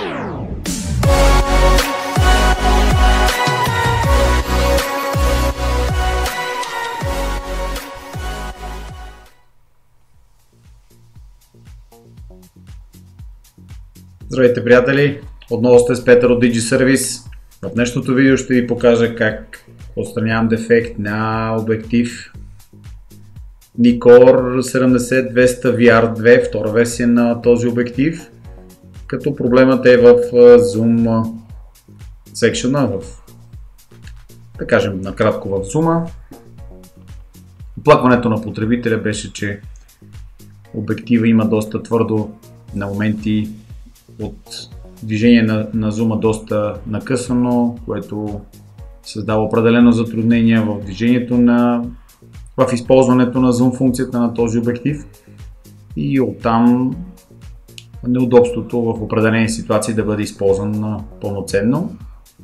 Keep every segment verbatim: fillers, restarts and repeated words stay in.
Здравейте, приятели! Отново сте с Петър от DigiService. В днешното видео ще ви покажа как отстранявам дефект на обектив Nikkor седемдесет двеста ви ар две, втора версия на този обектив, като проблемът е в Zoom секшена, в, да кажем накратко в Zoom. Оплакването на потребителя беше, че обектива има доста твърдо на моменти от движение на, на зума доста накъсано, което създава определено затруднение в движението на в използването на зум функцията на този обектив и оттам неудобството в определени ситуации да бъде използван пълноценно.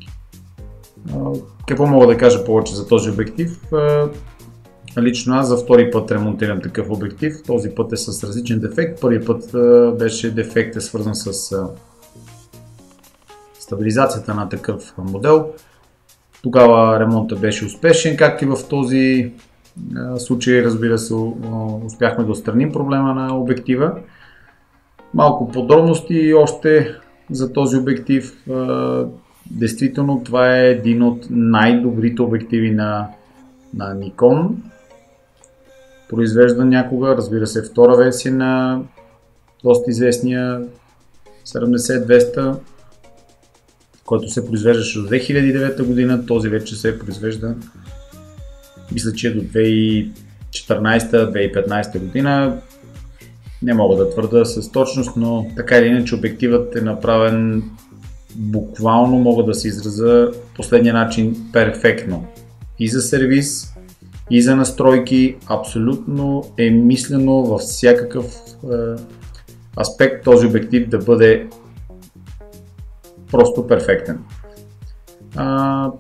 Какво мога да кажа повече за този обектив? Лично аз за втори път ремонтирам такъв обектив. Този път е с различен дефект. Първи път беше дефект е свързан с стабилизацията на такъв модел. Тогава ремонтът беше успешен, както и в този случай, разбира се, успяхме да отстраним проблема на обектива. Малко подробности още за този обектив. Действително това е един от най-добрите обективи на, на Nikon. Произвеждан някога, разбира се, втора версия на доста известния седемдесет двеста, който се произвеждаше до две хиляди и девета година. Този вече се произвежда, мисля, че до две хиляди и четиринадесета - две хиляди и петнадесета година. Не мога да твърда с точност, но така или иначе обективът е направен буквално, мога да се изразя последния начин, перфектно. И за сервис, и за настройки, абсолютно е мислено във всякакъв е, аспект този обектив да бъде просто перфектен. А,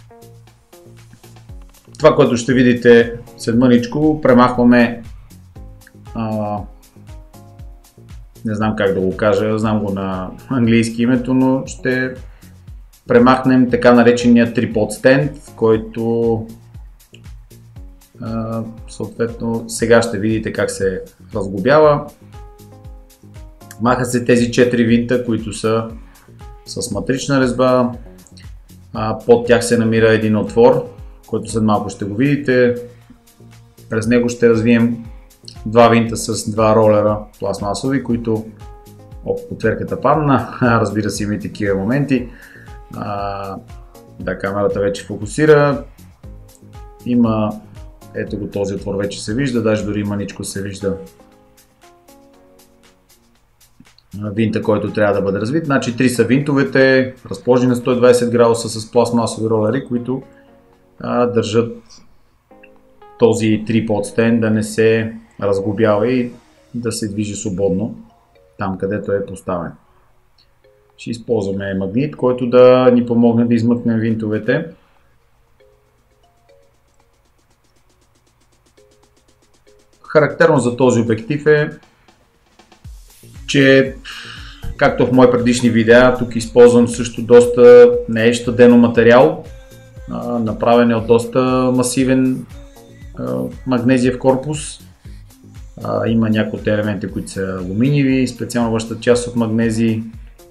това, което ще видите след мъничко, премахваме а, не знам как да го кажа, знам го на английски името, но ще премахнем така наречения трипод стенд, който а, съответно сега ще видите как се разглобява. Махат се тези четири винта, които са с матрична резба. А, под тях се намира един отвор, който след малко ще го видите. През него ще развием два винта с два ролера пластмасови, които оп, отверката падна. Разбира се, има и такива моменти. А, да, камерата вече фокусира. Има, ето го, този отвор вече се вижда, даже дори маничко се вижда винта, който трябва да бъде развит. Значи три са винтовете, разположени на сто и двадесет градуса с пластмасови ролери, които а, държат този трипод стенд да не се разглобява и да се движи свободно там, където е поставен. Ще използваме магнит, който да ни помогне да измъкнем винтовете. Характерно за този обектив е, че както в мои предишни видеа, тук използвам също доста не е щадено материал, а, направен е от доста масивен а, магнезиев корпус. А, има някои от елементи, които са алуминиеви, специално външната част от магнези.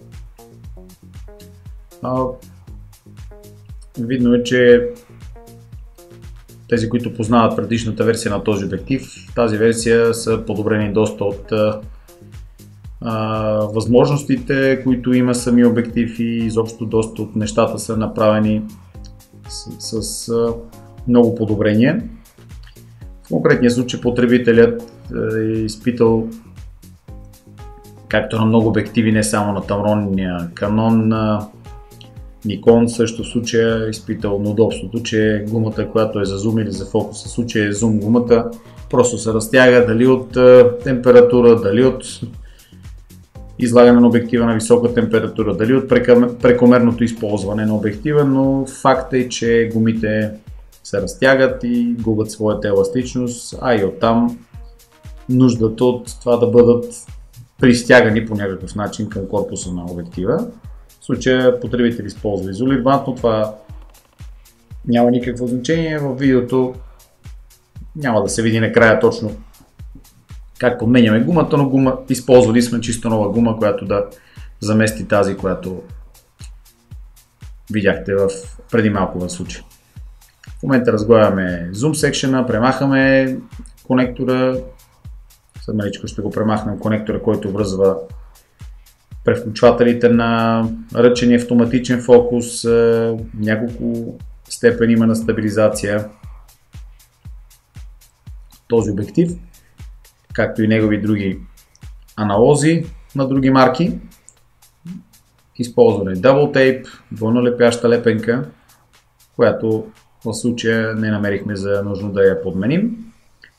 А, видно е, че тези, които познават предишната версия на този обектив, тази версия са подобрени доста от а, а, възможностите, които има самия обектив, и изобщо доста от нещата са направени с, с а, много подобрения. В конкретния случай потребителят е изпитал, както на много обективи, не само на Tamron, Canon, на Nikon, също в случая е изпитал неудобството, че гумата, която е за зум или за фокус, в случая е зум гумата, просто се разтяга дали от температура, дали от излагане на обектива на висока температура, дали от прекомерното използване на обектива, но факт е, че гумите се разтягат и губят своята еластичност, а и оттам нуждата от това да бъдат пристягани по някакъв начин към корпуса на обектива. В случая потребител използва изолирвантно, това няма никакво значение. В видеото няма да се види накрая точно как подменяме гумата, но гума, използвали сме чисто нова гума, която да замести тази, която видяхте в, преди малко в случай. В момента разгледаме zoom section, премахаме конектора. След маличко ще го премахнем конектора, който връзва превключвателите на ръчен и автоматичен фокус. Няколко степени има на стабилизация този обектив, както и негови други аналози на други марки. Използване Double Tape, двойно лепяща лепенка, която в случая не намерихме за нужно да я подменим.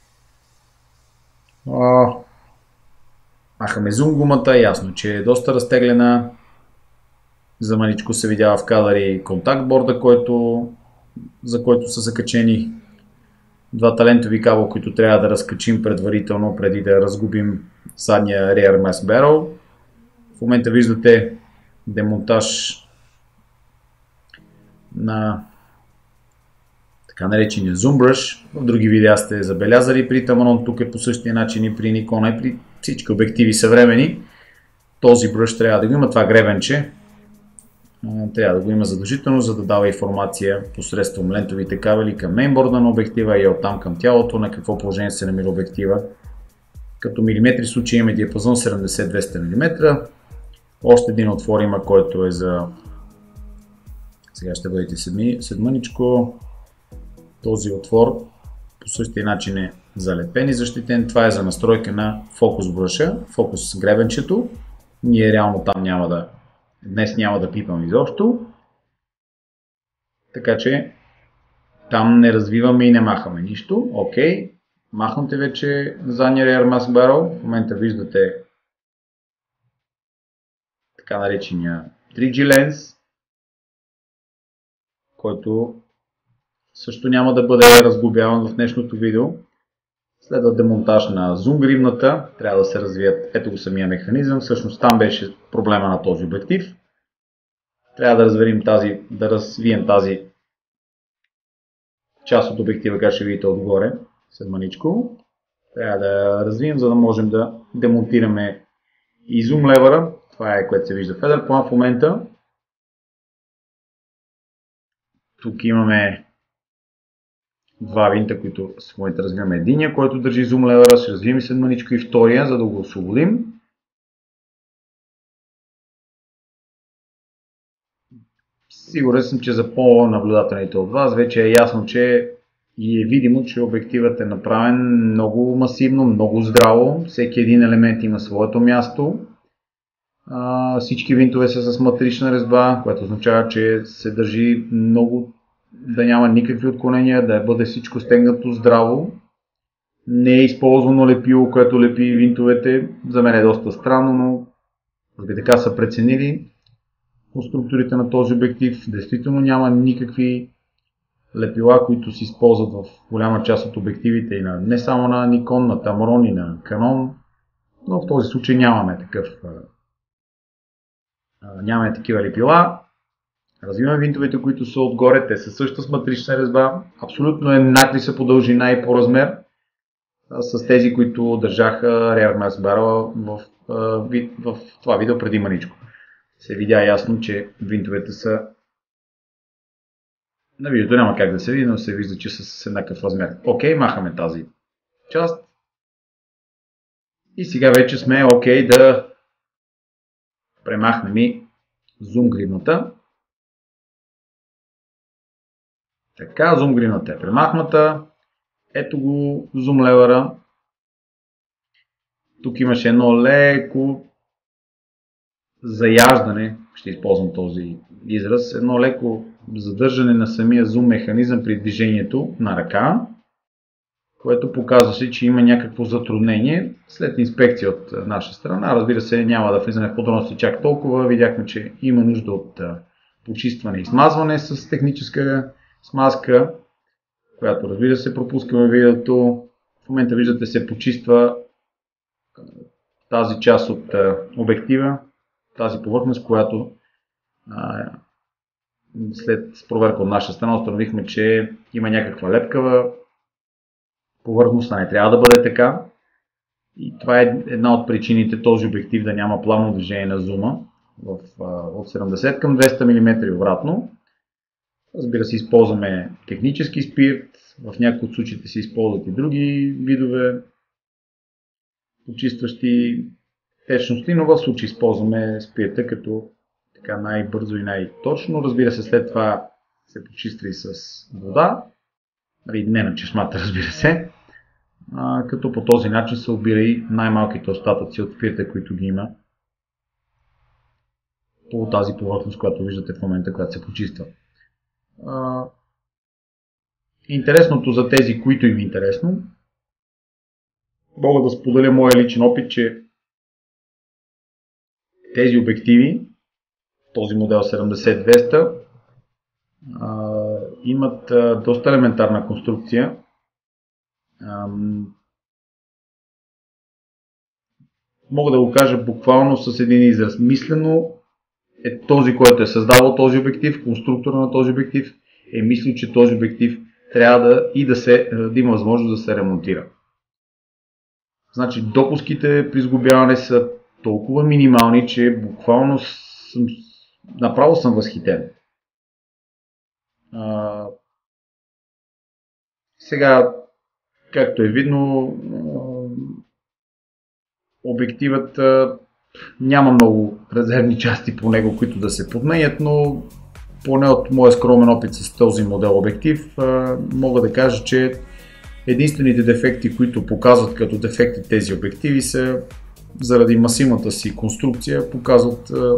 Махаме зум гумата, ясно, че е доста разтеглена. За маничко се видява в кадър и контакт борда, който, за който са закачени двата лентови кабела, които трябва да разкачим предварително, преди да разгубим задния Rear Mask Barrel. В момента виждате демонтаж на така наречения Zoom Brush. В други видеа сте забелязали при Tamron, тук е по същия начин и при Nikon, и при всички обективи съвремени. Този бръш трябва да го има, това гребенче трябва да го има задължително, за да дава информация посредством лентовите кабели към мейнборда на обектива и оттам към тялото, на какво положение се намира обектива. Като милиметри в случай имаме диапазон седемдесет до двеста милиметра. Още един отвор има, който е за... Сега ще бъдете седмъничко. Този отвор по същия начин е залепен и защитен. Това е за настройка на фокус бръша, фокус гребенчето. Ние реално там няма да... Днес няма да пипам изобщо. Така че там не развиваме и не махаме нищо. Окей. Махнате вече задния Rear Mask Barrel. В момента виждате така наречения три джи Lens, който също няма да бъде разглобяван в днешното видео. Следва демонтаж на зум гривната, трябва да се развият, ето го самия механизъм, всъщност там беше проблема на този обектив. Трябва да развием тази, да развием тази част от обектива, как ще видите отгоре, след маничко. Трябва да развием, за да можем да демонтираме и зум левера, това е което се вижда в Feather Plan в момента. Тук имаме два винта, които в момента развиваме единия, който държи зум левера, ще развием след маничко и втория, за да го освободим. Сигурен съм, че за по-наблюдателните от вас вече е ясно, че и е видимо, че обективът е направен много масивно, много здраво. Всеки един елемент има своето място. Всички винтове са с матрична резба, което означава, че се държи много, да няма никакви отклонения, да бъде всичко стегнато здраво. Не е използвано лепило, което лепи винтовете. За мен е доста странно, но може би така са преценили конструкторите на този обектив. Действително няма никакви лепила, които се използват в голяма част от обективите и на, не само на Nikon, на Tamron и на Canon, но в този случай нямаме такъв нямаме такива лепила. Развиваме винтовете, които са отгоре, те са също с матрична резба, абсолютно еднакви са по дължина и по размер с тези, които държаха Rear Mask Barrel в, в, в това видео преди маничко. Се видя ясно, че винтовете са на видеото няма как да се види, но се вижда, че са с еднакъв размер. Окей, махаме тази част. И сега вече сме окей да премахнем и зум гривната. Така, зум гривната е премахната. Ето го зум левера. Тук имаше едно леко заяждане, ще използвам този израз, едно леко задържане на самия зум механизъм при движението на ръка, което показваше, че има някакво затруднение. След инспекция от наша страна, разбира се, няма да влизаме в подробности чак толкова, видяхме, че има нужда от почистване и смазване с техническа смазка, която, разбира се, пропускаме видеото. В момента виждате се почиства тази част от а, обектива, тази повърхност, която а, след проверка от наша страна установихме, че има някаква лепкава повърхност, а не трябва да бъде така. И това е една от причините този обектив да няма плавно движение на зума в, а, от седемдесет към двеста милиметра и обратно. Разбира се, използваме технически спирт, в някои от случаите се използват и други видове почистващи течности, но в случай използваме спирта като така най-бързо и най-точно. Разбира се, след това се почиства и с вода, не на чешмата, разбира се, а, като по този начин се обира и най-малките остатъци от спирта, които ги има по тази повърхност, която виждате в момента, която се почиства. А, интересното за тези, които им е интересно, мога да споделя моя личен опит, че тези обективи, този модел седемдесет двеста, а, имат а, доста елементарна конструкция. А, мога да го кажа буквално с един израз. Мислено е този, който е създавал този обектив, конструктора на този обектив, е мислил, че този обектив трябва да, и да, се, да има възможност да се ремонтира. Значи допуските при сглобяване са толкова минимални, че буквално съм, направо съм възхитен. А, сега, както е видно, обективът а, няма много резервни части по него, които да се подменят, но поне от моя скромен опит с този модел обектив а, мога да кажа, че единствените дефекти, които показват като дефекти тези обективи, са заради масивната си конструкция, показват а,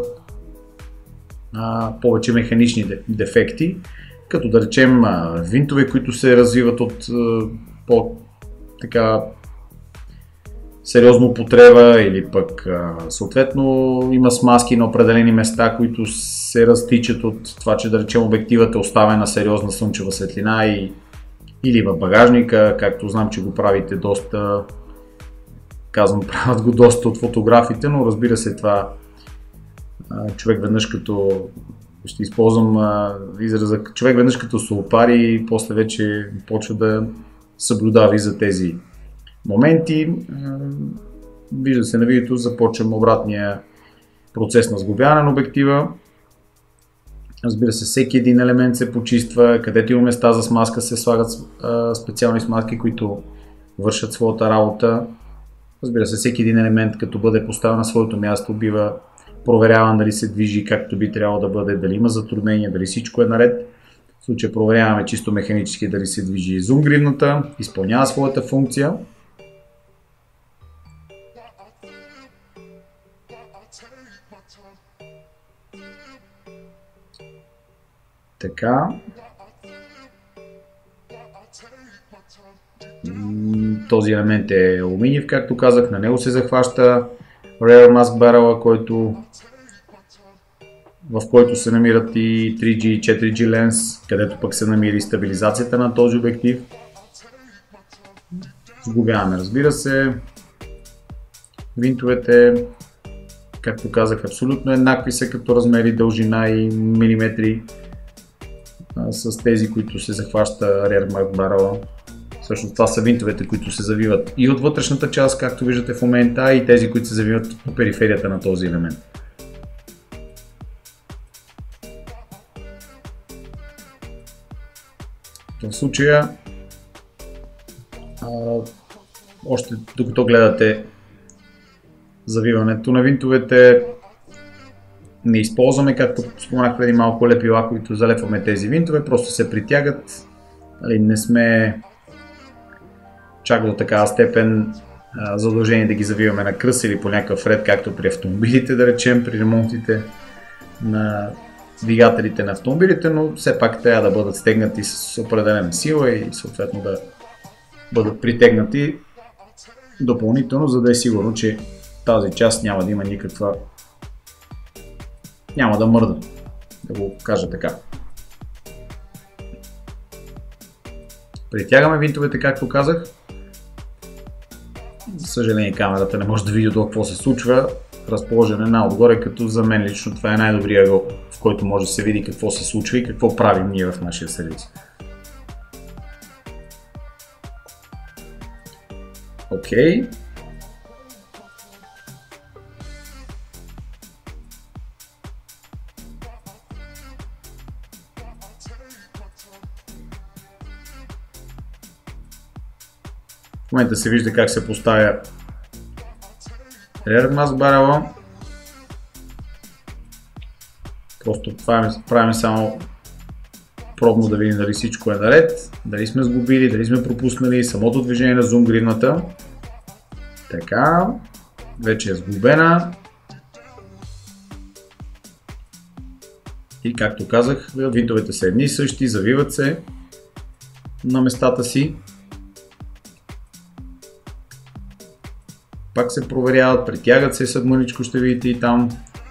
а, повече механични дефекти, като да речем а, винтове, които се развиват от а, по така сериозна употреба, или пък а, съответно има смазки на определени места, които се разтичат от това, че да речем обективът е оставен на сериозна слънчева светлина и, или в багажника, както знам, че го правите доста, казвам, правят го доста от фотографите, но разбира се това а, човек веднъж като ще използвам а, израза, човек веднъж като се опари и после вече почва да съблюдава и за тези моменти. Вижда се на видеото, започвам обратния процес на сглобяване на обектива. Разбира се, всеки един елемент се почиства, където има места за смазка се слагат специални смазки, които вършат своята работа. Разбира се, всеки един елемент, като бъде поставен на своето място, бива проверяван дали се движи както би трябвало да бъде, дали има затруднения, дали всичко е наред. В случая проверяваме чисто механически дали се движи зум гривната, изпълнява своята функция. Така. Този елемент е алуминиев, както казах, на него се захваща Rear Mask Barrel, който, в който се намират и три джи и четири джи ленс, където пък се намира и стабилизацията на този обектив. Сглобяваме, разбира се. Винтовете, както казах, абсолютно еднакви са като размери, дължина и милиметри с тези, които се захваща Rear Mask Barrel. Всъщност това са винтовете, които се завиват и от вътрешната част, както виждате в момента, и тези, които се завиват по периферията на този елемент. В случая, а, още докато гледате завиването на винтовете, не използваме, както споменах преди малко, лепила, които залепваме тези винтове, просто се притягат. Не сме чак до такава степен а, задължени да ги завиваме на кръст или по някакъв ред, както при автомобилите, да речем, при ремонтите на двигателите на автомобилите, но все пак трябва да бъдат стегнати с определена сила и съответно да бъдат притегнати допълнително, за да е сигурно, че тази част няма да има никаква, няма да мърда, да го кажа така. Притягаме винтовете, както казах. съжаление камерата не може да види до какво се случва. Разположен е най-отгоре, като за мен лично това е най-добрият ъгъл, в който може да се види какво се случва и какво правим ние в нашия сервис. Окей. Okay. В момента се вижда как се поставя Rear Mask Barrel. Просто правим само пробно да видим дали всичко е наред, дали сме сгубили, дали сме пропуснали самото движение на зум гривната. Така, вече е сглобена. И както казах, винтовете са едни и същи, завиват се на местата си. Пак се проверяват, притягат се съд мъничко, ще видите и там.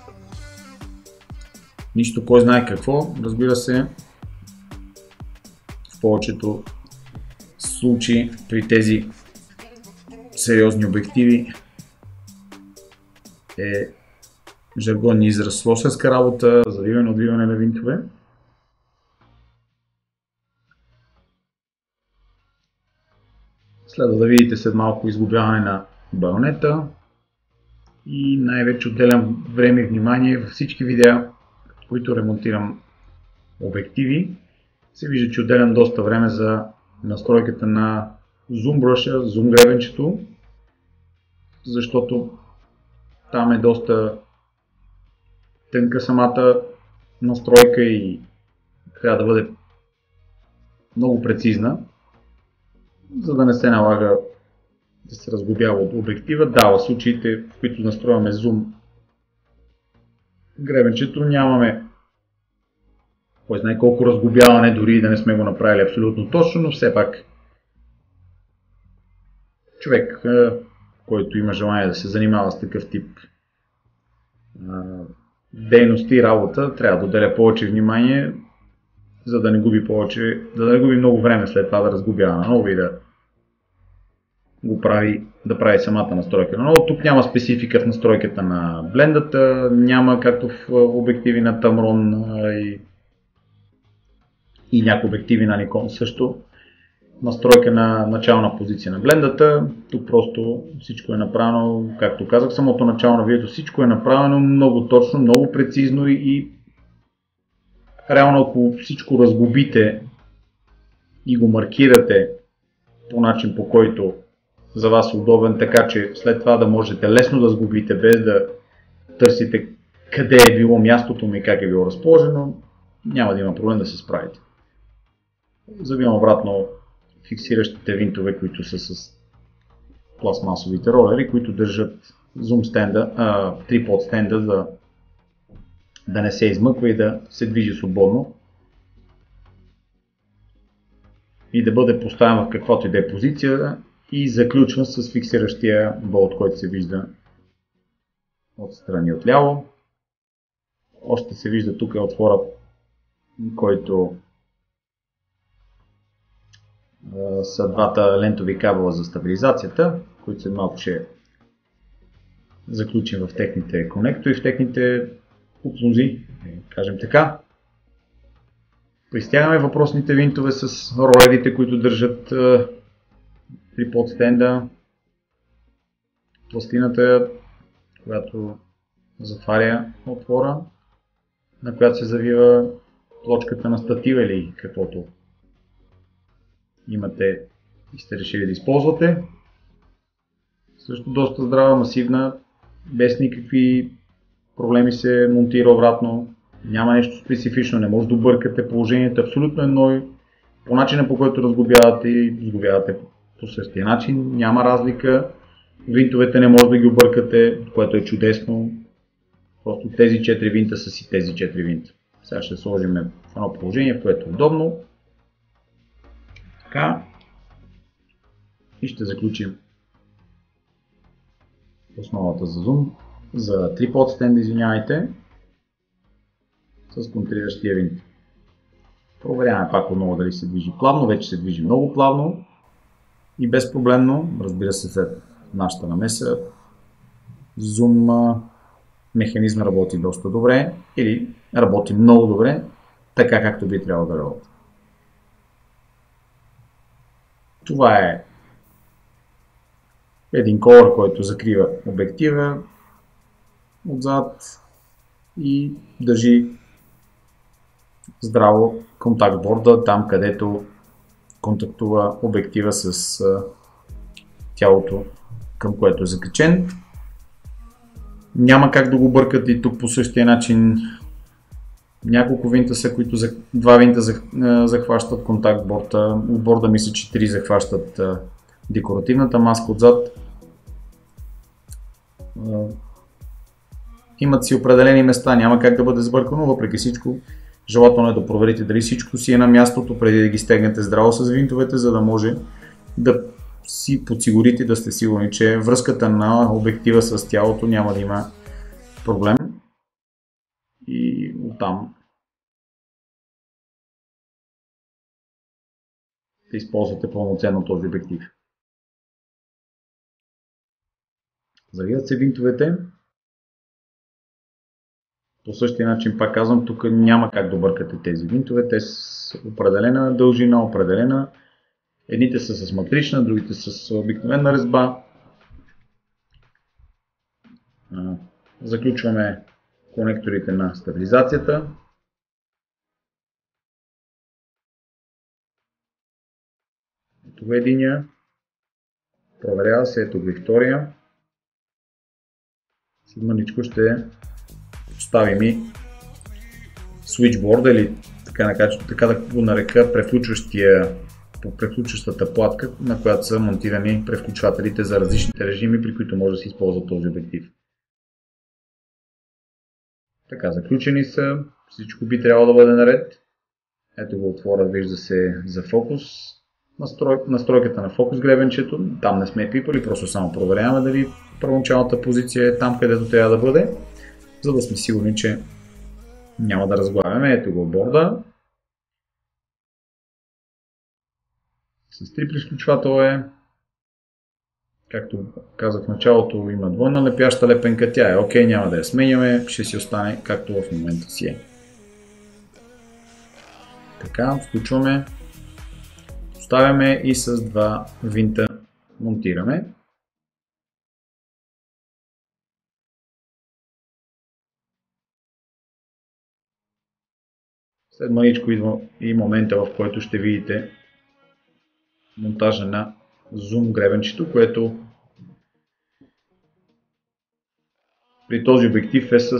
Нищо кой знае какво, разбира се. В повечето случаи при тези сериозни обективи е жаргонни израз слосерска работа, завиване, отвиване на винтове. Следва да видите след малко изглобяване на байонета и най-вече отделям време и внимание във всички видеа, в които ремонтирам обективи. Се вижда, че отделям доста време за настройката на зум бръша, зум гребенчето, защото там е доста тънка самата настройка и трябва да бъде много прецизна, за да не се налага да се разглобява от обектива. Да, в случаите, в които настрояме зум гребенчето, нямаме кой знае колко разглобяване, дори да не сме го направили абсолютно точно, но все пак човек, който има желание да се занимава с такъв тип дейности и работа, трябва да отделя повече внимание, за да не губи повече, да не губи много време след това да разглобява наново и да го прави, да прави самата настройка. Но тук няма специфика в настройката на блендата, няма както в обективи на Tamron и, и някои обективи на Nikon също. Настройка на начална позиция на блендата. Тук просто всичко е направено, както казах, самото начало на видеото, всичко е направено много точно, много прецизно и, и реално ако всичко разглобите и го маркирате по начин, по който за вас е удобен, така че след това да можете лесно да сглобите, без да търсите къде е било мястото ми и как е било разположено, няма да има проблем да се справите. Завивам обратно фиксиращите винтове, които са с пластмасовите ролери, които държат зум стенда, а, трипод стенда да, да не се измъква и да се движи свободно и да бъде поставен в каквато и да е позиция и заключван с фиксиращия болт, който се вижда отстрани отляво. Още се вижда тук е отвора, който са двата лентови кабела за стабилизацията, които след малко ще заключим в техните конектори, в техните подслузи, кажем така. Пристягаме въпросните винтове с ролерите, които държат при подстенда. Пластината, която затваря отвора, на която се завива плочката на статива или каквото имате и сте решили да използвате. Също доста здрава, масивна, без никакви проблеми се монтира обратно. Няма нещо специфично, не може да объркате положението, абсолютно едно и по начина, по който разглобявате и сглобявате по същия начин. Няма разлика. Винтовете не може да ги объркате, което е чудесно. Просто тези четири винта са си тези четири винта. Сега ще сложим в едно положение, в което е удобно. Така. И ще заключим основата за зум, за трипод стенд, извинявайте, с контриращия винт. Проверяваме пак отново дали се движи плавно, вече се движи много плавно и безпроблемно, разбира се след нашата намеса, зум механизма работи доста добре или работи много добре, така както би трябвало да работи. Това е един колър, който закрива обектива отзад и държи здраво контакт борда там, където контактува обектива с тялото, към което е закачен. Няма как да го бъркат и тук по същия начин. Няколко винта са, които за, два винта захващат контакт борда. От борда мисля, че три захващат декоративната маска отзад. Имат си определени места, няма как да бъде сбъркано, въпреки всичко. Желателно е да проверите дали всичко си е на мястото, преди да ги стегнете здраво с винтовете, за да може да си подсигурите, да сте сигурни, че връзката на обектива с тялото няма да има проблем. И оттам да използвате пълноценно този обектив. Завиват се винтовете. По същия начин, пак казвам, тук няма как да бъркате тези винтове. Те са определена дължина, определена. Едните са с матрична, другите са с обикновена резба. Заключваме конекторите на стабилизацията. Ето го единия. Проверява се, ето го и втория. След мъничко ще поставим и свичборда или така, така да го нарека превключващия, превключващата платка, на която са монтирани превключвателите за различните режими, при които може да се използва този обектив. Така, заключени са, всичко би трябвало да бъде наред. Ето го отвора, вижда се за фокус. Настрой, настройката на фокус гребенчето, там не сме пипали, просто само проверяваме дали първоначалната позиция е там, където трябва да бъде, за да сме сигурни, че няма да разглавяме. Ето го борда. С три призключвател е. Както казах в началото, има двойна лепяща лепенка, тя е окей, няма да я сменяме, ще си остане както в момента си е. Така, включваме, поставяме и с два винта монтираме. След маличко идва и момента, в който ще видите монтажа на зум гребенчето, което при този обектив е с,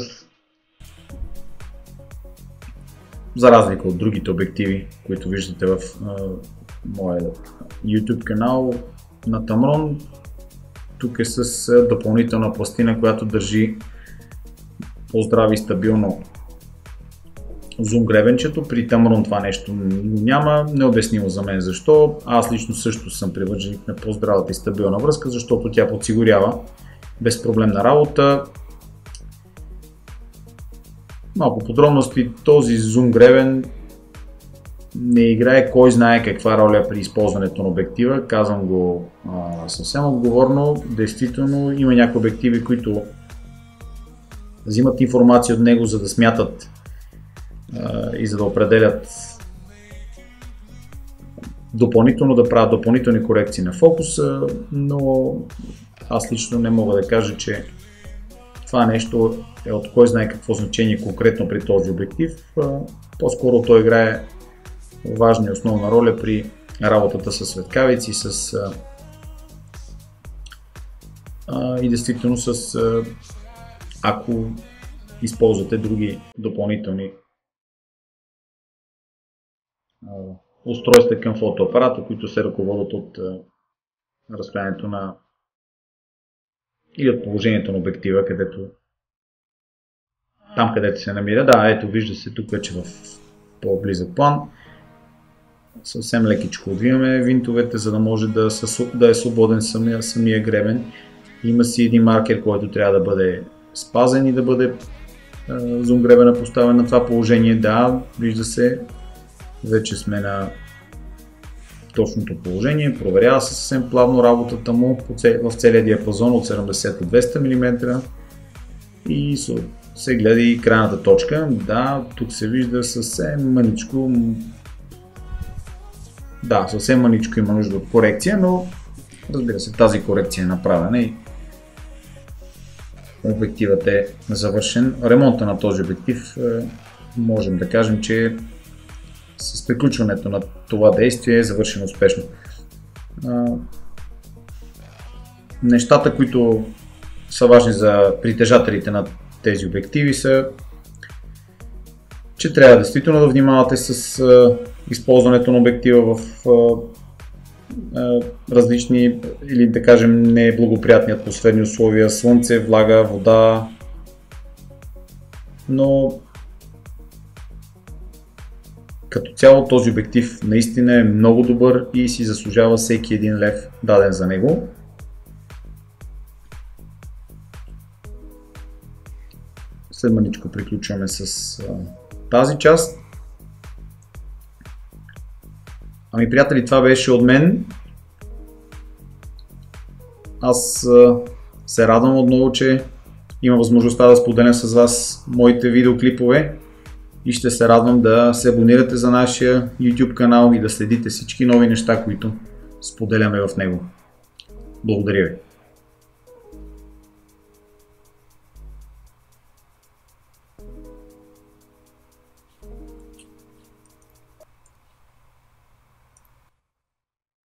за разлика от другите обективи, които виждате в а, моя YouTube канал на Tamron, тук е с а, допълнителна пластина, която държи по-здраво и стабилно зум гребенчето. При Tamron това нещо няма, необяснимо за мен защо. Аз лично също съм привърженик на по-здравата и стабилна връзка, защото тя подсигурява безпроблемна работа. Малко подробности, този зум гребен не играе кой знае каква роля при използването на обектива, казвам го а, съвсем отговорно. Действително има някои обективи, които взимат информация от него, за да смятат и за да определят допълнително, да правят допълнителни корекции на фокуса, но аз лично не мога да кажа, че това нещо е от кой знае какво значение конкретно при този обектив. По-скоро той играе важна и основна роля при работата с светкавици, с а, и действително с а, ако използвате други допълнителни устройства към фотоапарата, които се ръководят от разстоянието на или от положението на обектива, където там където се намира. Да, ето вижда се тук вече в по-близък план. Съвсем лекичко отвиваме винтовете, за да може да, са, да е свободен самия, самия гребен. Има си един маркер, който трябва да бъде спазен и да бъде зум гребена поставен на това положение. Да, вижда се, вече сме на точното положение, проверява се съвсем плавно работата му в целия диапазон от седемдесет до двеста милиметра и се гледа и крайната точка. Да, тук се вижда съвсем мъничко, да, съвсем мъничко има нужда от корекция, но разбира се, тази корекция е направена и обективът е завършен. Ремонта на този обектив можем да кажем, че с приключването на това действие е завършено успешно. Нещата, които са важни за притежателите на тези обективи са, че трябва действително да внимавате с използването на обектива в различни или да кажем неблагоприятни атмосферни условия, слънце, влага, вода, но като цяло този обектив наистина е много добър и си заслужава всеки един лев даден за него. След мъничко приключваме с а, тази част. Ами, приятели, това беше от мен. Аз а, се радвам отново, че има възможността да споделям с вас моите видеоклипове и ще се радвам да се абонирате за нашия YouTube канал и да следите всички нови неща, които споделяме в него. Благодаря ви!